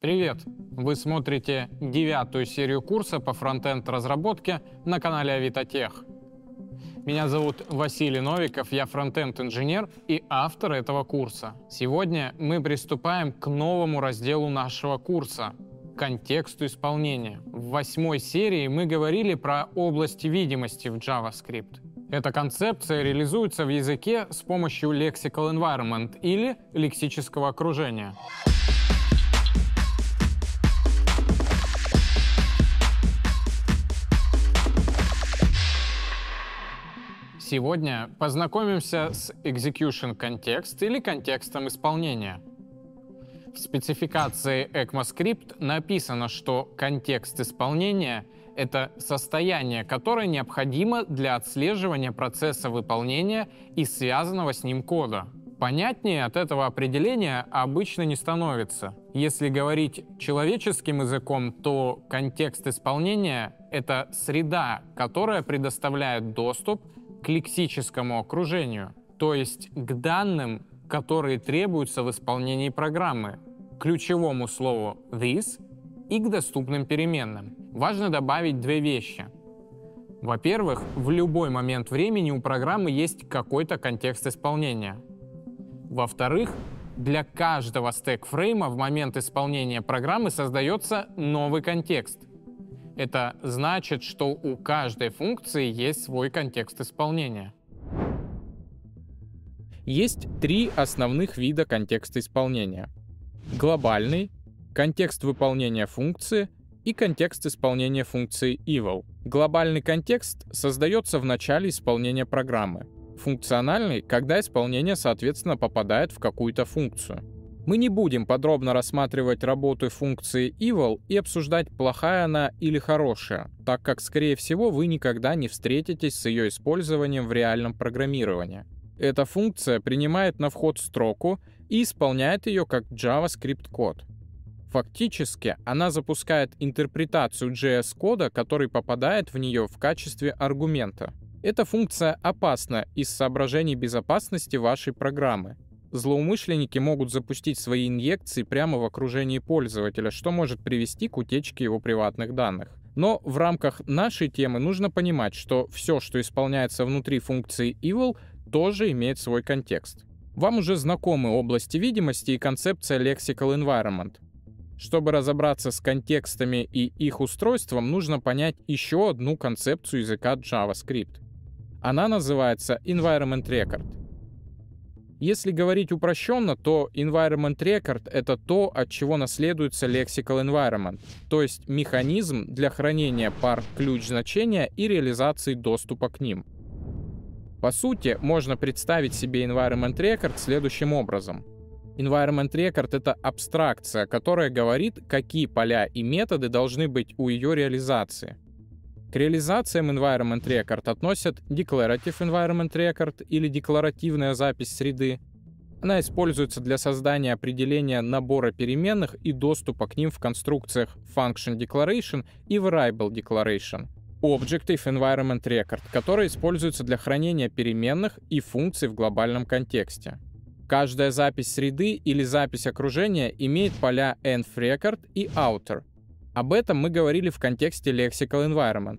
Привет! Вы смотрите 9-ю серию курса по фронтенд-разработке на канале Авитотех. Меня зовут Василий Новиков, я фронтенд-инженер и автор этого курса. Сегодня мы приступаем к новому разделу нашего курса — контексту исполнения. В 8-й серии мы говорили про области видимости в JavaScript. Эта концепция реализуется в языке с помощью lexical environment или лексического окружения. Сегодня познакомимся с execution context или контекстом исполнения. В спецификации ECMAScript написано, что контекст исполнения — это состояние, которое необходимо для отслеживания процесса выполнения и связанного с ним кода. Понятнее от этого определения обычно не становится. Если говорить человеческим языком, то контекст исполнения — это среда, которая предоставляет доступ к лексическому окружению, то есть к данным, которые требуются в исполнении программы, к ключевому слову this и к доступным переменным. Важно добавить две вещи. Во-первых, в любой момент времени у программы есть какой-то контекст исполнения. Во-вторых, для каждого стек-фрейма в момент исполнения программы создается новый контекст. Это значит, что у каждой функции есть свой контекст исполнения. Есть три основных вида контекста исполнения: глобальный, контекст выполнения функции и контекст исполнения функции eval. Глобальный контекст создается в начале исполнения программы. Функциональный, когда исполнение, соответственно, попадает в какую-то функцию. Мы не будем подробно рассматривать работу функции eval и обсуждать, плохая она или хорошая, так как, скорее всего, вы никогда не встретитесь с ее использованием в реальном программировании. Эта функция принимает на вход строку и исполняет ее как JavaScript код. Фактически, она запускает интерпретацию JS-кода, который попадает в нее в качестве аргумента. Эта функция опасна из соображений безопасности вашей программы. Злоумышленники могут запустить свои инъекции прямо в окружении пользователя, что может привести к утечке его приватных данных. Но в рамках нашей темы нужно понимать, что все, что исполняется внутри функции eval, тоже имеет свой контекст. Вам уже знакомы области видимости и концепция lexical environment. Чтобы разобраться с контекстами и их устройством, нужно понять еще одну концепцию языка JavaScript. Она называется environment record. Если говорить упрощенно, то environment record — это то, от чего наследуется lexical environment, то есть механизм для хранения пар ключ-значения и реализации доступа к ним. По сути, можно представить себе environment record следующим образом. Environment record — это абстракция, которая говорит, какие поля и методы должны быть у ее реализации. К реализациям environment record относят declarative environment record или декларативная запись среды. Она используется для создания определения набора переменных и доступа к ним в конструкциях function declaration и variable declaration. Objective environment record, который используется для хранения переменных и функций в глобальном контексте. Каждая запись среды или запись окружения имеет поля env record и outer. Об этом мы говорили в контексте lexical environment.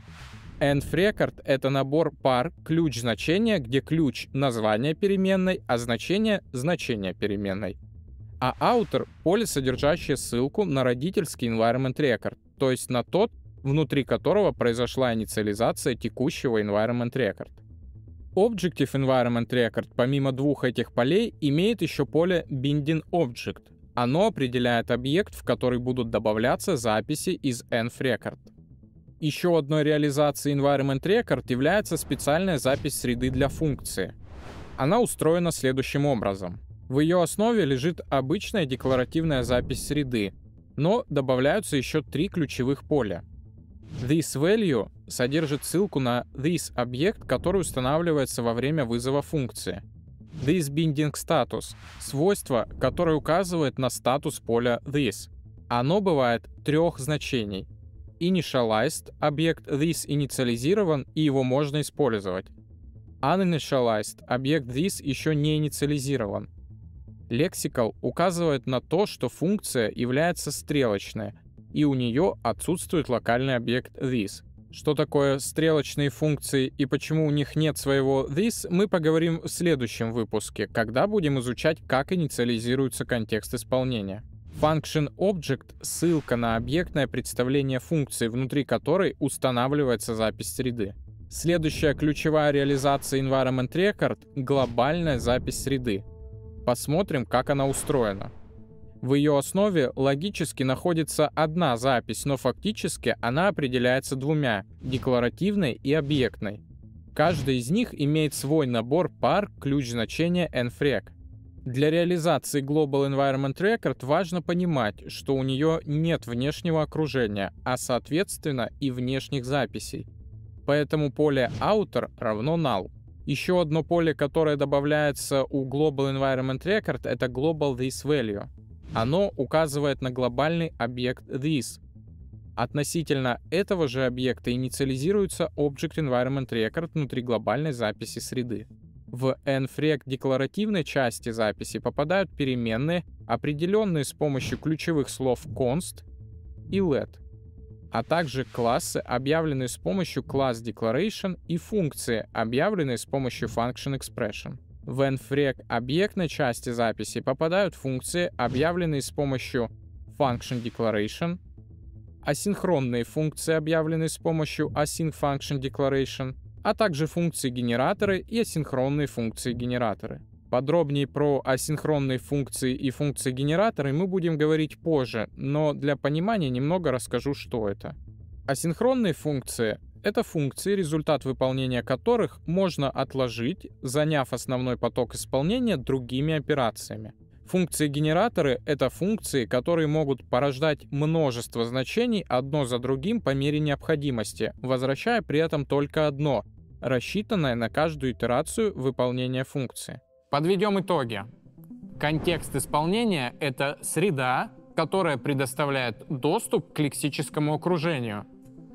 Env record — это набор пар ключ-значения, где ключ — название переменной, а значение — значение переменной. А outer — поле, содержащее ссылку на родительский environment record, то есть на тот, внутри которого произошла инициализация текущего environment record. Objective environment record, помимо двух этих полей, имеет еще поле binding object. Оно определяет объект, в который будут добавляться записи из env record. Еще одной реализацией environment record является специальная запись среды для функции. Она устроена следующим образом. В ее основе лежит обычная декларативная запись среды, но добавляются еще три ключевых поля. This value содержит ссылку на this объект, который устанавливается во время вызова функции. This binding status — свойство, которое указывает на статус поля this. Оно бывает трех значений. Initialized — объект this инициализирован и его можно использовать. Uninitialized — объект this еще не инициализирован. Lexical указывает на то, что функция является стрелочной, и у нее отсутствует локальный объект this. Что такое стрелочные функции и почему у них нет своего this, мы поговорим в следующем выпуске, когда будем изучать, как инициализируется контекст исполнения. Function Object — ссылка на объектное представление функции, внутри которой устанавливается запись среды. Следующая ключевая реализация Environment Record — глобальная запись среды. Посмотрим, как она устроена. В ее основе логически находится одна запись, но фактически она определяется двумя — декларативной и объектной. Каждая из них имеет свой набор пар ключ значения nfreg. Для реализации Global Environment Record важно понимать, что у нее нет внешнего окружения, а соответственно и внешних записей. Поэтому поле outer равно null. Еще одно поле, которое добавляется у Global Environment Record, это Global ThisValue. Оно указывает на глобальный объект this. Относительно этого же объекта инициализируется Object Environment Record внутри глобальной записи среды. В nfreg декларативной части записи попадают переменные, определенные с помощью ключевых слов const и let, а также классы, объявленные с помощью class declaration, и функции, объявленные с помощью function expression. В nfreg объектной части записи попадают функции, объявленные с помощью function declaration, асинхронные функции, объявленные с помощью async function declaration, а также функции-генераторы и асинхронные функции-генераторы. Подробнее про асинхронные функции и функции-генераторы мы будем говорить позже, но для понимания немного расскажу, что это. Асинхронные функции — это функции, результат выполнения которых можно отложить, заняв основной поток исполнения другими операциями. Функции-генераторы — это функции, которые могут порождать множество значений одно за другим по мере необходимости, возвращая при этом только одно, рассчитанное на каждую итерацию выполнения функции. Подведем итоги. Контекст исполнения — это среда, которая предоставляет доступ к лексическому окружению,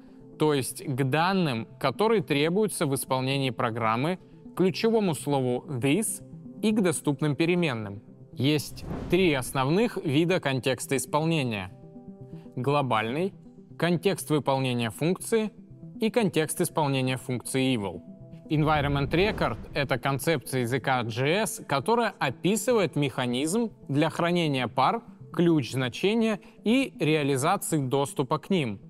то есть к данным, которые требуются в исполнении программы, ключевому слову this и к доступным переменным. Есть три основных вида контекста исполнения: глобальный, контекст выполнения функции и контекст исполнения функции eval. Environment Record — это концепция языка JS, которая описывает механизм для хранения пар, ключ значения и реализации доступа к ним.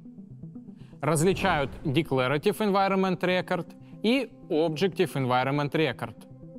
Различают Declarative Environment Record и Objective Environment Record.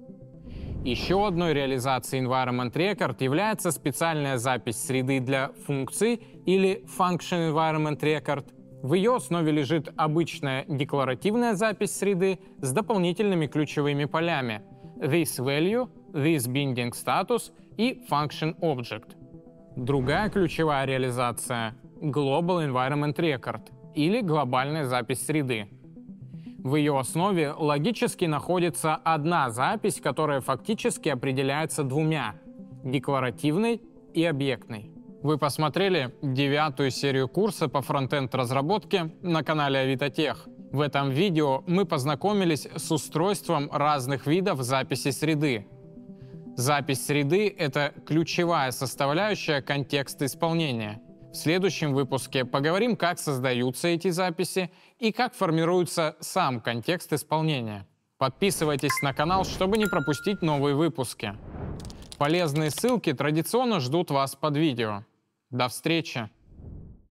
Еще одной реализацией Environment Record является специальная запись среды для функций или Function Environment Record. В ее основе лежит обычная декларативная запись среды с дополнительными ключевыми полями ThisValue, ThisBindingStatus и FunctionObject. Другая ключевая реализация — Global Environment Record или глобальная запись среды. В ее основе логически находится одна запись, которая фактически определяется двумя — декларативной и объектной. Вы посмотрели 9-ю серию курса по фронтенд-разработке на канале Авито-Тех. В этом видео мы познакомились с устройством разных видов записи среды. Запись среды — это ключевая составляющая контекста исполнения. В следующем выпуске поговорим, как создаются эти записи и как формируется сам контекст исполнения. Подписывайтесь на канал, чтобы не пропустить новые выпуски. Полезные ссылки традиционно ждут вас под видео. До встречи!